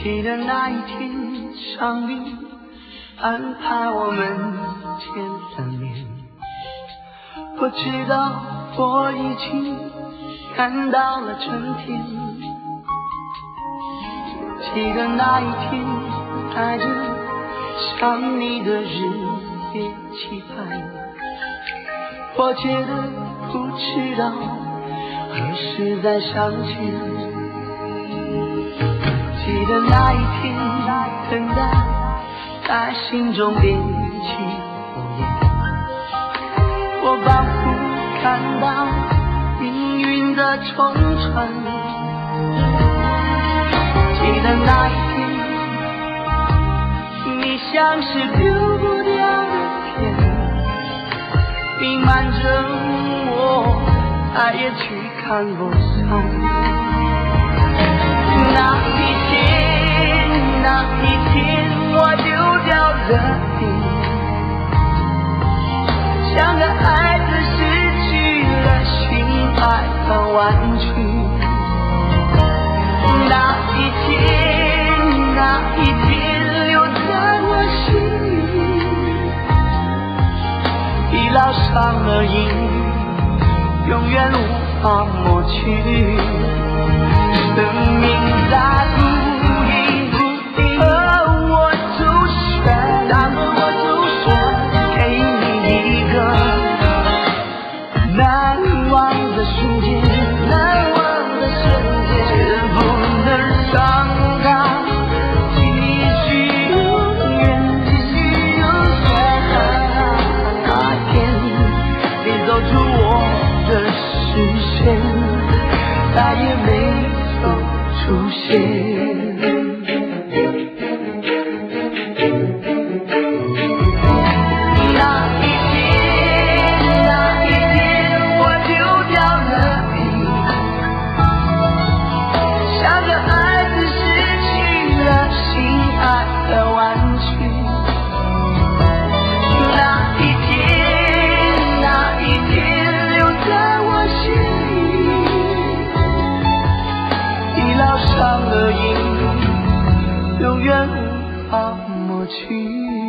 记得那一天，上帝安排我们见了面。我知道我已经看到了春天。记得那一天，带着想你的日夜期盼，我觉得不知道何时再相见。记得那一天，等待在心中点起火焰，我仿佛看到命运的冲传。记得那一天，你像是丢不掉的天，弥漫着我再也去看不上。那一天我丢掉了你，像个孩子失去了心爱的玩具。那一天留在我心里，已烙上了印，永远无法抹去。生命在不停，我主选，给你一个难忘的瞬间，绝不能让它继续永远。那天你走出我的视线，再也没出现。那一天我丢掉了你，像个孩子失去了心爱的玩具。那一天留在我心里，已烙上了印，永远无法抹去。